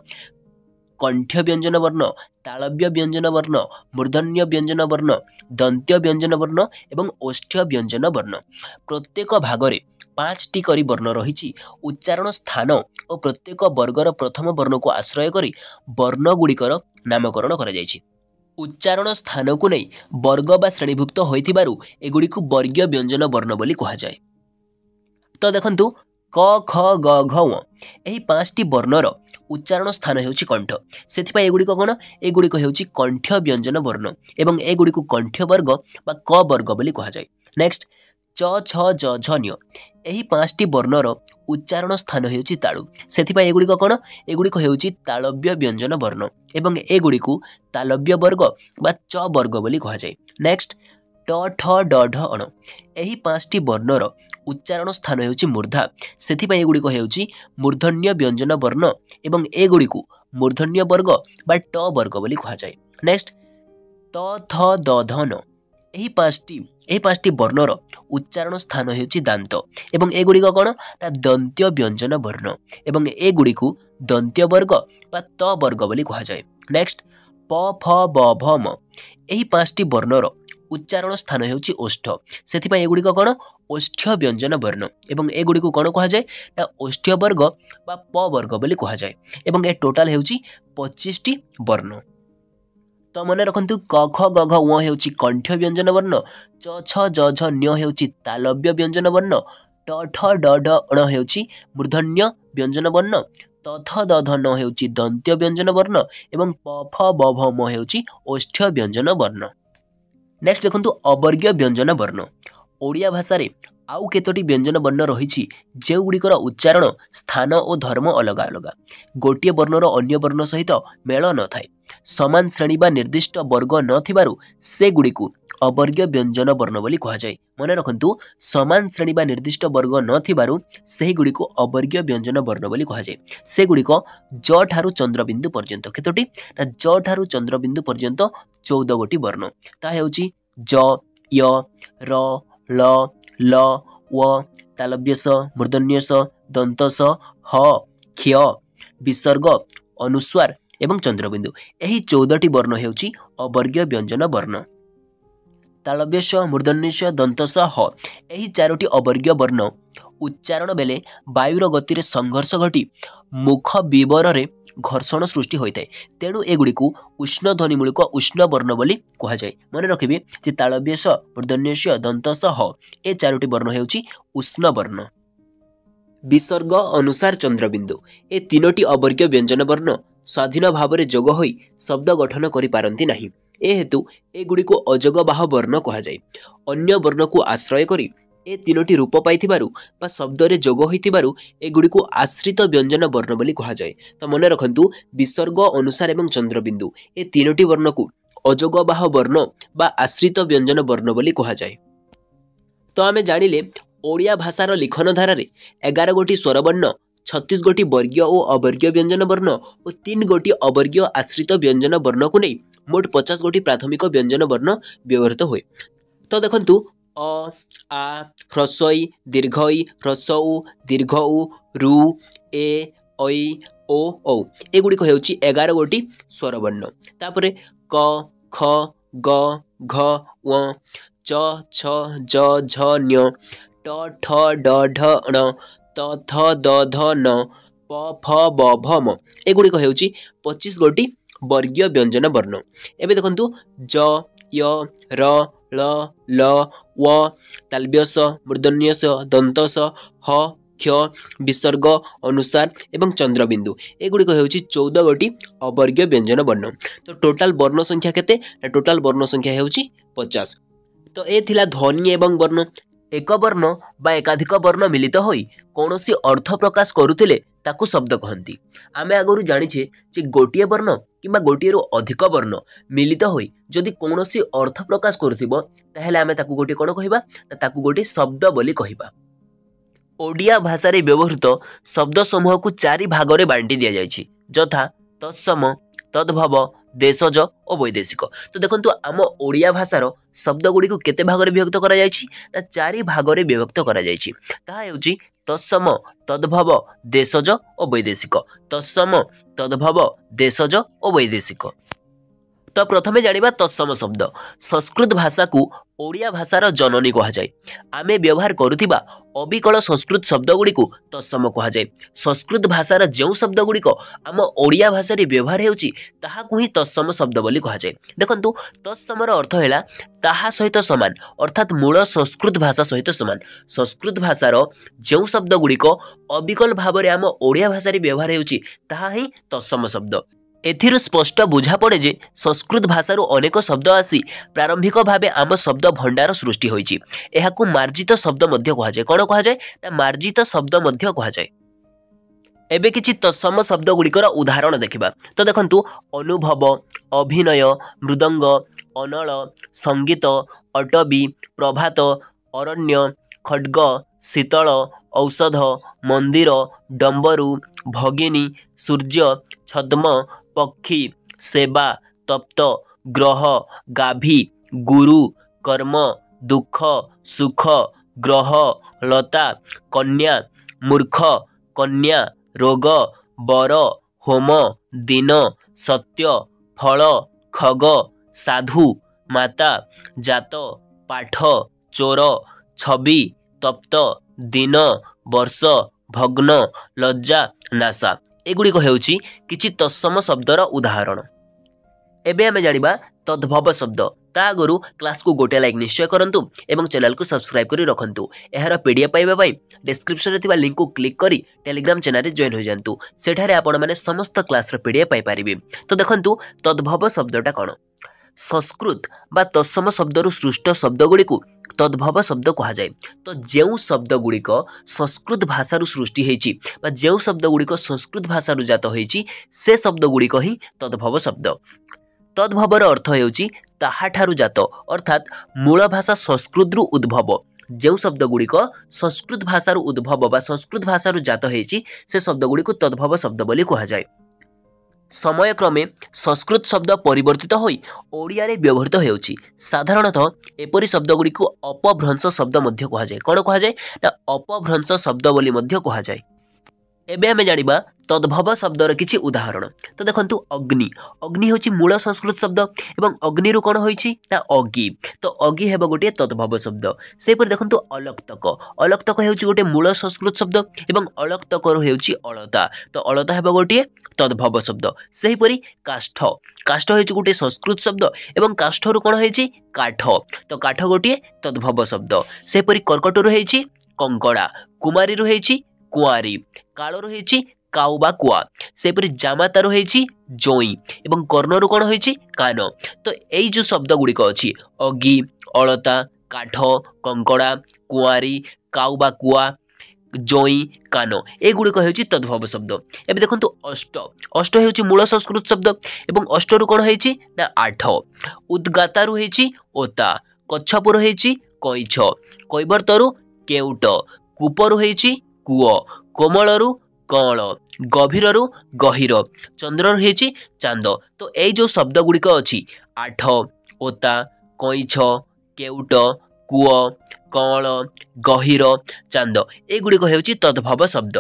कंठ्य व्यंजन वर्ण तालव्य व्यंजन वर्ण मूर्धन्य व्यंजन वर्ण दंत्य व्यंजन वर्ण एवं ओष्ठ्य व्यंजन वर्ण। प्रत्येक भाग रे पांचटी करी वर्ण रहिछि। उच्चारण स्थान और प्रत्येक वर्गर प्रथम वर्ण को आश्रय करी वर्ण गुड़िकर नामकरण करा जायछि। उच्चारण स्थान को नहीं वर्ग बा श्रेणीभुक्त होइथिबारु एगुडी को वर्गीय व्यंजन वर्ण बोली कहा जाए। तो देखंतु क ख ग घ ङ एही पांचटी वर्णर उच्चारण स्थान हेउछि कंठ सेथिपाई एगुड़िक कौन एगुड़िक हेउछि कंठ व्यंजन वर्ण एवं एगुड़िक कंठ वर्ग बा क वर्ग बोली कहा जाय। नेक्स्ट च छ ज झ न्य एही पांचटी वर्णर उच्चारण स्थान हेउछि तालु सेथिपाई एगुड़िक कौन एगुड़िक हेउछि तालव्य व्यंजन वर्ण एवं एगुड़िक तालव्य वर्ग बा च वर्ग बोली कहा जाय। नेक्स्ट ट ठ ड ढ अण एही पांचटी वर्णर उच्चारण स्थान हेउछि मूर्धा सेथिपाई एगुड़िक हेउछि मूर्धन्य व्यंजन वर्ण एवं एगुड़िक मूर्धन्य वर्ग बा ट वर्ग बोली कहा जाय। नेक्स्ट त थ द ध न एही पांचटी एही पांचटी वर्णर उच्चारण स्थान हेउछि दांत एवं एगुड़िक कौन ना दंत्य व्यंजन वर्ण एवं एगुड़िक दंत्य वर्ग बा त वर्ग बोली कहा जाय। नेक्स्ट प फ ब भ म एही पांचटी वर्णर उच्चारण स्थान हेउछि ओष्ठ सेथिपाई एगुड़िक कौन ओष्ठ्य व्यंजन वर्ण एवं एगुड़िक कौन कहा जाय ना ओष्ठ्य वर्ग बा प वर्ग बोली कहा जाय एवं ए टोटाल हेउछि पच्चीस टी वर्ण। तो मन रखंतु क ख ग घ ङ हेउछि कंठ व्यंजन वर्ण च छ ज झ न्य हेउछि तालव्य व्यंजन वर्ण ट ठ ड ढ अण हेउछि मूर्धन्य व्यंजन वर्ण त थ द ध न हेउछि दंत्य व्यंजन वर्ण एवं प फ ब भ म हेउछि ओष्ठ्य व्यंजन वर्ण। नेक्स्ट देखंतु अवर्गीय व्यंजन वर्ण ओडिया भाषा रे आउ केतोटी व्यंजन वर्ण रही जो गुड़िकर उच्चारण स्थान और धर्म अलग अलग गोटे वर्णर अन्य वर्ण सहित मेल न थाए समान श्रेणी बा निर्दिष्ट वर्ग न से गुड़िकु अवर्गीय व्यंजन वर्ण बोली कहा जाए। मन रखंतु समान श्रेणी बा निर्दिष्ट वर्ग न से गुड़िकु अवर्गीय व्यंजन वर्ण बोली कहा जाए। से गुड़िक ज ठारू चंद्रबिंदु पर्यंत केतोटी ना ज ठारू चंद्रबिंदु पर्यंत चौदह गोटी वर्ण ता हेउछि ज य र ल ल व तालव्य स मूर्धन्य स दंत स ह क्ष विसर्ग अनुस्वार एवं चंद्रबिंदु एही चौदह टी वर्ण हेउछि अवर्गीय व्यंजन वर्ण। तालव्य स मूर्धन्य स दंत स ह एही चारोटी अवर्गीय वर्ण उच्चारण बेले वायुर गति रे संघर्ष घटी मुख विवर रे घर्षण सृष्टि होता है तेणु एगुड़िकु उष्ण ध्वनिमूलक उष्ण वर्ण बोली कहा जाए। मन रखिबे जे तालव्य स मूर्धन्य स दंत स ह ए चारोटी वर्ण हेउछि उष्ण वर्ण। विसर्ग अनुसार चंद्रबिंदु ए तीनोटी अवर्गीय व्यंजन वर्ण स्वाधीन भाव में जोग होई शब्द गठन करि पारंती नाही ए हेतु एगुड़िकु अजगबाह वर्ण कहा जाए। अन्य वर्ण को आश्रय करी ए तीनोटी रूप पाइथिबारु बा शब्द रे जोग होइथिबारु एगुड़िकु आश्रित व्यंजन वर्ण बोली कहा जाए। तो मन रखंतु विसर्ग अनुसार एवं चंद्रबिंदु ए तीनोटी वर्ण को अजगबाह वर्ण बा आश्रित व्यंजन वर्ण बोली कहा जाए। तो आमे जानिले ओडिया भाषार लिखन धारा रे एगार गोटी स्वर वर्ण छत्तीस गोटी वर्गीय और अवर्गीय व्यंजन वर्ण और तीन गोटी अवर्गीय आश्रित व्यंजन वर्ण को नहीं मोट पचास गोटी प्राथमिक व्यंजन वर्ण व्यवहृत हुए। तो देखंतु अ आ ह्रस्वई दीर्घई ह्रस्व दीर्घ उ रु ए ऐ ओ औ एगुड़िक हेउछि एगार गोटी स्वर वर्ण तापरे क ख ग घ ङ च छ ज झ न्य ट ठ ड ढ ण त थ द ध न प फ ब भ म एगुड़िक हेउछि पच्चीस गोटी वर्गीय व्यंजन वर्ण। एबे देखंतु ज य र ल ल व तालव्य स मूर्धन्य स दंत स ह क्ष विसर्ग अनुसार एवं चंद्रबिंदु एगुड़िक हेउछि चौदह गोटी अवर्गीय व्यंजन वर्ण। तो टोटाल वर्ण संख्या केते टोटाल वर्ण संख्या हेउछि पचास। तो ए थिला ध्वनि एवं वर्ण एक वर्ण बा एकाधिक वर्ण मिलित होई कौनसी अर्थ प्रकाश करुथिले ताकू शब्द कहंती। आमे आगरु जानिछे जे गोटिए वर्ण किंबा गोटिए रु अधिक वर्ण मिलित होई जदि कौनसी अर्थ प्रकाश करुथिबो ताहेले आमे ताकू गोटे कोन कहिबा ताकू गोटे शब्द बोली कहिबा। ओडिया भाषा रे व्यवहृत शब्द समूह को चारि भाग रे बांटी दिया जायछि यथा तत्सम तद्भव देशज और वैदेशिक। तो देखंतु आम ओडिया भाषार शब्द गुड़ी को केते भाग रे विभक्त करा जायछि ना चारि भाग रे विभक्त करा जायछि ताहा हेउछि तत्सम तद्भव देशज और वैदेशिक तत्सम तद्भव देशज और वैदेशिक। तो प्रथमे जानिबा तत्सम शब्द। संस्कृत भाषा को ओडिया भाषार जननी कहा जाए। आमे व्यवहार करुथिबा अविकल संस्कृत शब्द गुड़ी को तत्सम कहा जाए। संस्कृत भाषार जो शब्द गुड़िक आम ओडिया भाषा रे व्यवहार हेउची ताहाकु ही तत्सम शब्द बोली कहा जाए। देखंतु तत्समर अर्थ हैला ताहा सहित समान, अर्थात मूल संस्कृत भाषा सहित समान। संस्कृत भाषार जो शब्द गुड़िक अविकल भाव में आम ओडिया भाषा रे व्यवहार हेउची ताहा ही तत्सम शब्द। एथिरु स्पष्ट बुझा पड़े जे संस्कृत भाषारू अनेक शब्द आसी प्रारंभिक भावे आम शब्द भंडार सृष्टि होइछि। एहाकु मार्जित शब्द मध्य कहा जाए। कोन कहा जाए ना मार्जित शब्द मध्य कहा जाए। एबे किछि तत्सम शब्द गुड़िकर उदाहरण देखिबा। तो देखंतु अनुभव, अभिनय, मृदंग, अनल, संगीत, अटबी, प्रभात, अरण्य, खड्ग, शीतल, औषध, मंदिर, डंबरू, भगिनी, सूर्य, छद्म, पक्षी, सेवा, तप्त, ग्रह, गाभी, गुरु, कर्म, दुख, सुख, ग्रह, लता, कन्या, मूर्ख, कन्या, रोग, बर, होम, दिन, सत्य, फल, खग, साधु, माता, जात, पाठ, चोर, छवि, तप्त, दिन, वर्ष, भग्न, लज्जा, नाशा। एगुड़िक हेउची किछि तत्सम शब्दर उदाहरण। एबे आमे जानिबा तद्भव शब्द। ता आगरु क्लास को गोटे लाइक निश्चय करंतु एवं चैनल को सब्सक्राइब करी रखंतु। एहार पीडीएफ पाइबा पई डिस्क्रिप्शन रे थिबा लिंक को क्लिक करी टेलीग्राम चैनल रे जॉइन हो जांतु। सेठारे आपण माने समस्त क्लास रे पीडीएफ पाइ परिबे। तो देखंतु तद्भव शब्दटा कोन। संस्कृत बा तत्सम शब्दरु सृष्ट शब्द गुड़ी को तद्भव शब्द कहा जाए। तो जो शब्द गुड़िक संस्कृत भाषारू सृष्टि होइछि बा जो शब्द गुड़िक संस्कृत भाषारू जात होइछि से शब्द गुड़िक ही तद्भव शब्द। तद्भवर अर्थ हेउछि ताहाठारू जात, अर्थात मूल भाषा संस्कृत रु उद्भव। जो शब्द गुड़िक संस्कृत भाषारू उद्भव बा संस्कृत भाषारू जात होइछि से शब्द गुड़िक तद्भव शब्द बोली कहा जाए। समय क्रमे संस्कृत शब्द परिवर्तित होई ओडिया रे व्यवहृत हेउछि। साधारणतः एपरि शब्द गुड़ी को अपभ्रंश शब्द मध्य कहा जाए। कोन कहा जाए ना अपभ्रंश शब्द बोली मध्य कहा जाए। एबे हमें जानिबा तद्भव शब्दर किछि उदाहरण। तो देखंतु अग्नि। अग्नि होछि मूल संस्कृत शब्द एवं अग्नि रु कोन होइछि ना अगि। तो अगि हेबो गोटे तद्भव शब्द। सेहि पर देखंतु अलक्तक। अलक्तक हेउछि गोटे मूल संस्कृत शब्द एवं अलक्तक रु हेउछि अलता। तो अलता हेबो गोटे तद्भव शब्द। सेहि परि काष्ठ। काष्ठ हेउछि गोटे संस्कृत शब्द एवं काष्ठ रु कोन होइछि काठ। तो काठ गोटे तद्भव शब्द। सेहि परि कर्कट रु हेइछि कंकड़ा। कुमारी रु हेइछि कुआरी। काल रु हेइछि काउ बा कुआ। सेपरि जामाता रु हेइछि जोई एवं कर्ण रु कोन होइछि कान। तो एई जो शब्द गुड़िक अछि अगि, अलता, काठ, कंकड़ा, कुआरी, काउ बा कुआ, जोई, कान, ए गुड़िक हेउछि तद्भव शब्द। एबे देखंतु अष्ट। अष्ट हेउछि मूल संस्कृत शब्द एवं अष्ट रु कोन होइछि ना आठ। उद्गाता रु हेइछि ओता। कच्छप रु हेइछि कइछ। कैवर्त रु केउट। कूप रु हेइछि कूओ। कोमल रु कळ। गभीर रु गहिर। चंद्र रु हेइछि चांद। तो एई जो शब्द गुड़िक अछि आठ, ओता, कइछ, केउट, कूओ, कळ, गहिर, चांद, ए गुड़िक हेउछि तद्भव शब्द।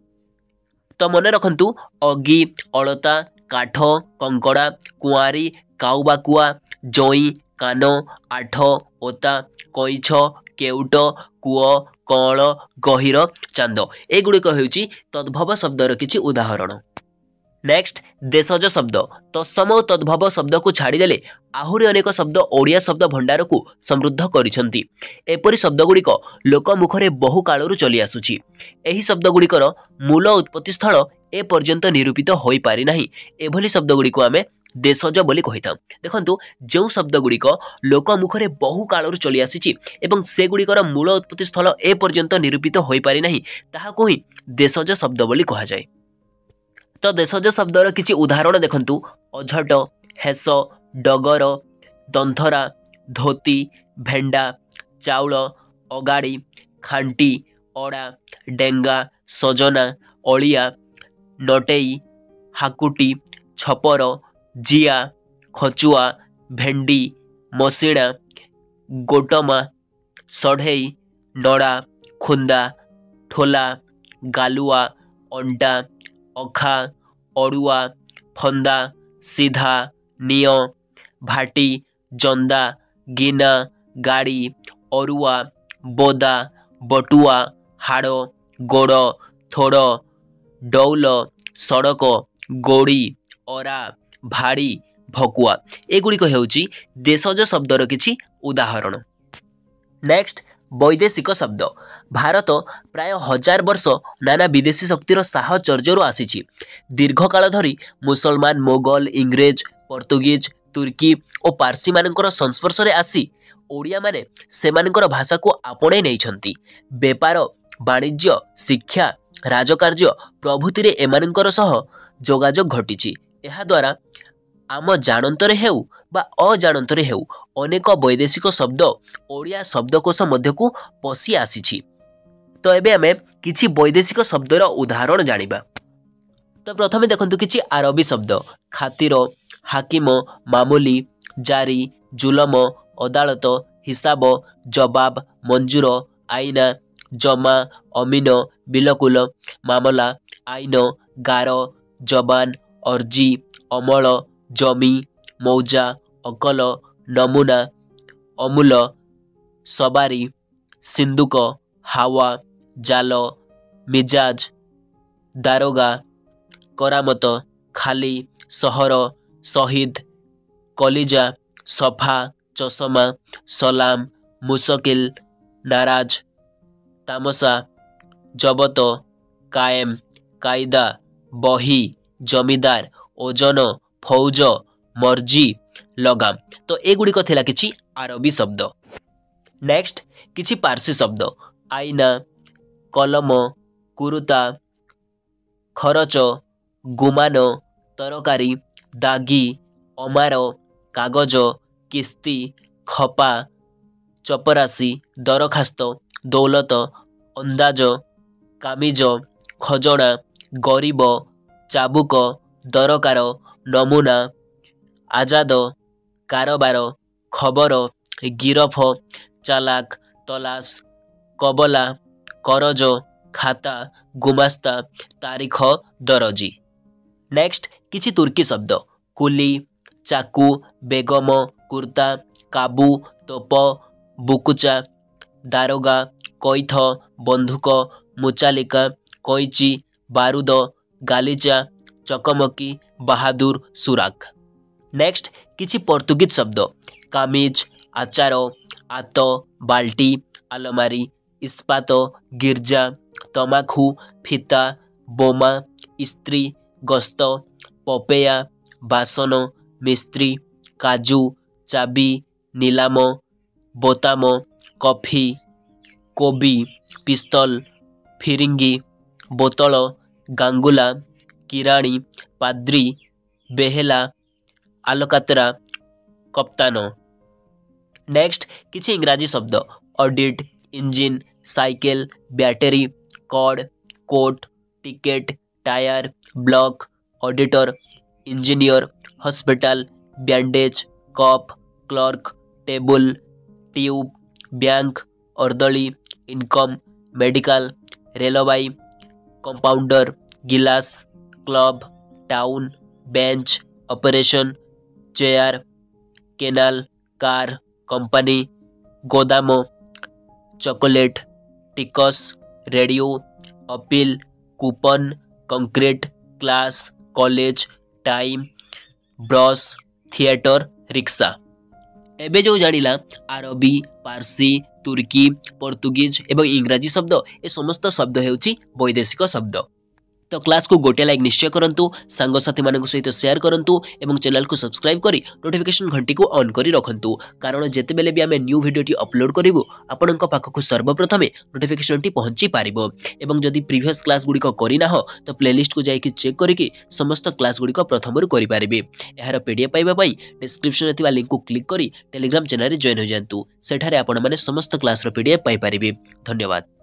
तो मने रखंतु अगि, अलता, काठ, कंकड़ा, कुआरी, काउ बा कुआ, जोई, कान, आठ, ओता, कइछ, केउट, कूओ, कळ, गहिर, चांद, ए गुड़िक हेउछि तद्भव शब्दर किछि उदाहरण। नेक्स्ट देशज शब्द। तत्सम और तद्भव शब्द को छाड़ीदेले आहुरी अनेक शब्द ओडिया शब्द भंडार को समृद्ध करिसेंती। एपरि शब्द गुड़िक लोक मुखरे बहु कालरू चली आसुछि। एही शब्द गुड़िकर मूल उत्पत्ति स्थल ए पर्यंत निरूपित होई पारि नाही। एभली शब्द गुड़िक आमे देशज बोली कहिथां। देखंतु जो शब्द गुड़िक लोक मुखरे बहु कालरू चली आसीछि एवं से गुड़िकर मूल उत्पत्ति स्थल ए पर्यंत निरूपित होई पारि नाही ताहाकु ही देशज शब्द बोली कहा जाए। तो देशज शब्दर किछि उदाहरण देखंतु अझट, हेस, डगर, दंथरा, धोती, भेंडा, चाउल, अगाड़ी, खांटी, अड़ा, डेंगा, सजना, अलिया, नटेई, हाकुटी, छपर, जिया, खचुआ, भेंडी, मसिणा, गोटमा, सढ़ेई, नड़ा, खुंदा, ठोला, गालुआ, अंडा, अखा, अड़ुआ, फंदा, सीधा, निय, ଭାଟି, ଜନ୍ଦା, ଗିନା, ଗାଡ଼ି, ଅରୁଆ, ବୋଦା, ବଟୁଆ, ହାଡ଼, ଗୋଡ଼, ଥୋଡ଼, ଡଉଲ, ସଡ଼କ, ଗୋଡ଼ି, ଅରା, ଭାଡ଼ି, ଭକୁଆ ଏଗୁଡ଼ିକ ହେଉଛି ଦେଶଜ ଶବ୍ଦର କିଛି ଉଦାହରଣ। ନେକ୍ସଟ ବୈଦେଶିକ ଶବ୍ଦ। ଭାରତ ପ୍ରାୟ ହଜାର ବର୍ଷ ନାନା ବିଦେଶୀ ଶକ୍ତିର ସାହଚର୍ଯ୍ୟରୁ ଆସିଛି। ଦୀର୍ଘକାଳ ଧରି ମୁସଲମାନ, ମୋଗଲ, ଇଂରେଜ, ପର୍ତ୍ତୁଗୀଜ, ତୁର୍କୀ ଓ ପାର୍ସିମାନଙ୍କର ସଂସ୍ପର୍ଶରେ ଆସି ଓଡ଼ିଆମାନେ ସେମାନଙ୍କର ଭାଷାକୁ ଆପଣେଇ ନେଇଛନ୍ତି। ବେପାର, ବାଣିଜ୍ୟ, ଶିକ୍ଷା, ରାଜକାର୍ଯ୍ୟ ପ୍ରଭୃତିରେ ଏମାନଙ୍କର ସହ ଯୋଗାଯୋଗ ଘଟିଛି। ଏହାଦ୍ୱାରା ଆମ ଜାଣନ୍ତରେ ହେଉ ବା ଅଜାଣନ୍ତରେ ହେଉ ଅନେକ ବୈଦେଶିକ ଶବ୍ଦ ଓଡ଼ିଆ ଶବ୍ଦକୋଷ ମଧ୍ୟକୁ ପଶି ଆସିଛି। ତ ଏବେ ଆମେ କିଛି ବୈଦେଶିକ ଶବ୍ଦର ଉଦାହରଣ ଜାଣିବା। ତ ପ୍ରଥମେ ଦେଖନ୍ତୁ କିଛି ଆରବୀ ଶବ୍ଦ। ଖାତିର, ହାକିମ, ମାମୁଲି, ଜାରି, ଜୁଲମ, ଅଦାଲତ, ହିସାବ, ଜବାବ, ମଞ୍ଜୁର, ଆଇନା, ଜମା, ଅମିନ, ବିଲକୁଲ, ମାମଲା, ଆଇନ, ଗାର, ଜବାନ, ଅର୍ଜି, ଅମଳ, ଜମି, ମୌଜା, ଅକଲ, ନମୁନା, ଅମୁଲ, ସବାରି, ସିନ୍ଦୁକ, ହାୱା, ଜାଲ, ମିଜାଜ, ଦାରୋଗା, କରାମତ, ଖାଲି, ସହର, ଶହୀଦ, କଲିଜା, ସଫା, ଚଷମା, ସଲାମ, ମୁସକିଲ, ନାରାଜ, ତାମସା, ଜବତ, କାଏମ, କାଇଦା, ବହି, ଜମିଦାର, ଓଜନ, ଫୌଜ, ମର୍ଜି, ଲଗାମ। ତ ଏଗୁଡ଼ିକ ଥିଲା କିଛି ଆରବୀ ଶବ୍ଦ। ନେକ୍ସଟ କିଛି ପାର୍ସୀ ଶବ୍ଦ। ଆଇନା, କଲମ, କୁରୁତା, ଖରଚ, ଗୁମାନ, ତରକାରୀ, ଦାଗି, ଅମାର, କାଗଜ, କିସ୍ତି, ଖପା, ଚପରାସି, ଦରଖାସ୍ତ, ଦୌଲତ, ଅନ୍ଦାଜ, କାମିଜ, ଖଜଣା, ଗରିବ, ଚାବୁକ, ଦରକାର, ନମୁନା, ଆଜାଦ, କାରବାର, ଖବର, ଗିରଫ, ଚାଲାକ, ତଲାସ, କବଲା, କରଜ, ଖାତା, ଗୁମାସ୍ତା, ତାରିଖ, ଦରଜି। ନେକ୍ସଟ କିଛି ତୁର୍କୀ ଶବ୍ଦ। କୁଲି, ଚାକୁ, ବେଗମ, କୁର୍ତ୍ତା, କାବୁ, ତୋପ, ବୁକୁଚା, ଦାରୋଗା, କଇଥ, ବନ୍ଧୁକ, ମୁଚାଲିକା, କଇଁଚି, ବାରୁଦ, ଗାଲିଚା, ଚକମକି, ବାହାଦୁର, ସୁରାକ। ନେକ୍ସଟ କିଛି ପର୍ତ୍ତୁଗୀଜ ଶବ୍ଦ। କାମିଜ, ଆଚାର, ଆତ, ବାଲ୍ଟି, ଆଲମାରୀ, ଇସ୍ପାତ, ଗିର୍ଜା, ତମାଖୁ, ଫିତା, ବୋମା, ଇସ୍ତ୍ରୀ, ଗସ୍ତ, ପପେୟା, ବାସନ, ମିସ୍ତ୍ରୀ, କାଜୁ, ଚାବି, ନିଲାମ, ବୋତାମ, କଫି, କୋବି, ପିସ୍ତଲ, ଫିରିଙ୍ଗି, ବୋତଳ, ଗାଙ୍ଗୁଲା, କିରାଣୀ, ପାଦ୍ରୀ, ବେହେଲା, ଆଲକାତରା, କପ୍ତାନ। ନେକ୍ସଟ କିଛି ଇଂରାଜୀ ଶବ୍ଦ। Audit, engine, cycle, battery, cord, coat, ticket, tyre, block, auditor, engineer, hospital, bandage, cup, clerk, table, tube, bank, ଅର୍ଦଳି, ଇନକମ୍, ମେଡ଼ିକାଲ, ରେଲବାଇ, କମ୍ପାଉଣ୍ଡର, ଗିଲାସ, club, town, bench, operation, chair, canal, car, company, ଗୋଦାମ, chocolate, ଟିକସ, radio, appeal, coupon, concrete, class, college, time, brush, theatre, rickshaw. एबे जो जानिला RB, Parsi, तुर्की, पोर्तुगीज एवं इंग्राजी शब्द ए समस्त शब्द हेउची वैदेशिक शब्द। तो क्लास को गोटे लाइक निश्चय करंतु, सांगसाथी मानक सहित शेयर करंतु एवं चैनल को सब्सक्राइब करी नोटिफिकेशन घंटी को ऑन करी रखंतु, कारण जेते बेले भी आमे न्यू वीडियो टी अपलोड करिवु आपनक पाखकु सर्वप्रथमे नोटिफिकेशन टी पहुंची पारिबो। एवं जदि प्रीवियस क्लास गुडी को करिना हो तो प्लेलिस्ट को जाई कि चेक करिकि समस्त क्लास गुडी को प्रथमरु करि पारिबे। एहार पीडीएफ पाइबा पई डिस्क्रिप्शन थिबा लिंक को क्लिक करी टेलीग्राम चैनल रे जॉइन हो जांतु, सेठारे आपण माने समस्त क्लास रो पीडीएफ पाइ पारिबे। धन्यवाद।